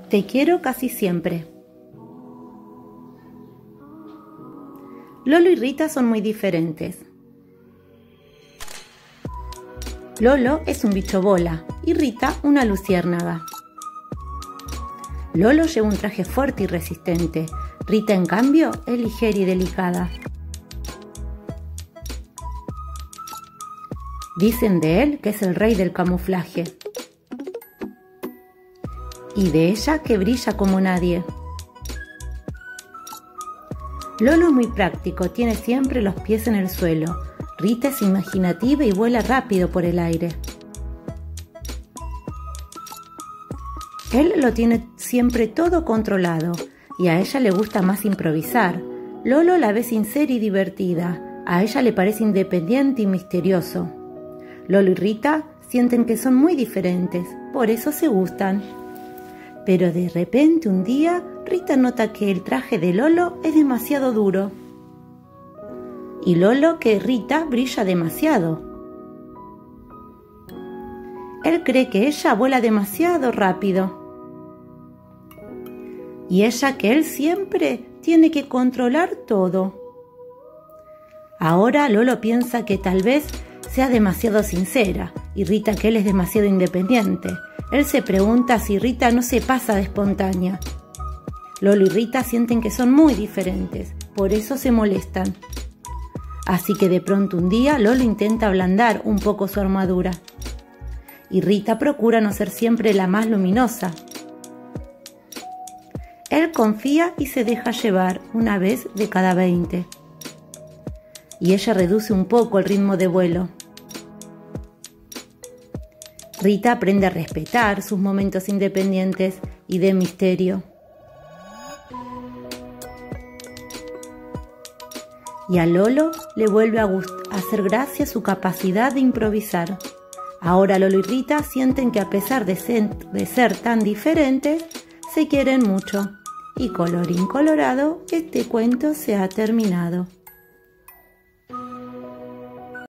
Te quiero casi siempre. Lolo y Rita son muy diferentes. Lolo es un bicho bola y Rita una luciérnaga. Lolo lleva un traje fuerte y resistente. Rita, en cambio, es ligera y delicada. Dicen de él que es el rey del camuflaje. Y de ella que brilla como nadie. Lolo es muy práctico, tiene siempre los pies en el suelo. Rita es imaginativa y vuela rápido por el aire. Él lo tiene siempre todo controlado y a ella le gusta más improvisar. Lolo la ve sincera y divertida. A ella le parece independiente y misterioso. Lolo y Rita sienten que son muy diferentes, por eso se gustan. Pero de repente un día, Rita nota que el traje de Lolo es demasiado duro. Y Lolo que Rita brilla demasiado. Él cree que ella vuela demasiado rápido. Y ella que él siempre tiene que controlar todo. Ahora Lolo piensa que tal vez sea demasiado sincera y Rita que él es demasiado independiente. Él se pregunta si Rita no se pasa de espontánea. Lolo y Rita sienten que son muy diferentes, por eso se molestan. Así que de pronto un día Lolo intenta ablandar un poco su armadura. Y Rita procura no ser siempre la más luminosa. Él confía y se deja llevar una vez de cada 20. Y ella reduce un poco el ritmo de vuelo. Rita aprende a respetar sus momentos independientes y de misterio. Y a Lolo le vuelve a hacer gracia su capacidad de improvisar. Ahora Lolo y Rita sienten que a pesar de ser tan diferentes, se quieren mucho. Y colorín colorado, este cuento se ha terminado.